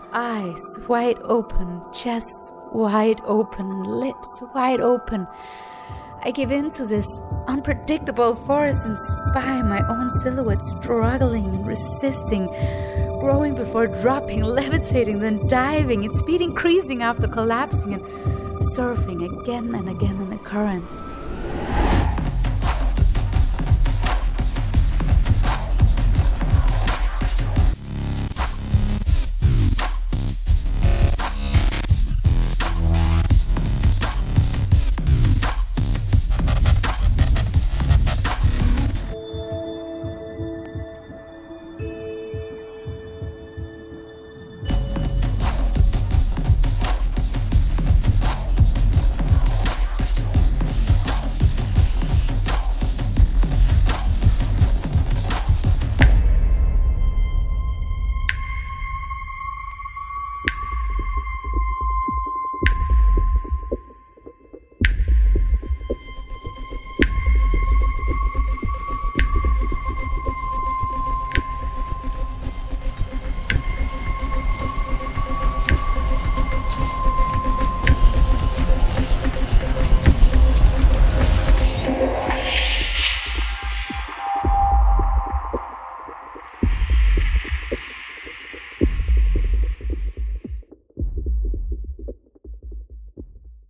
Eyes wide open, chest wide open, and lips wide open. I give in to this unpredictable force and spy my own silhouette struggling and resisting, growing before dropping, levitating, then diving, its speed increasing after collapsing and surfing again and again on the currents.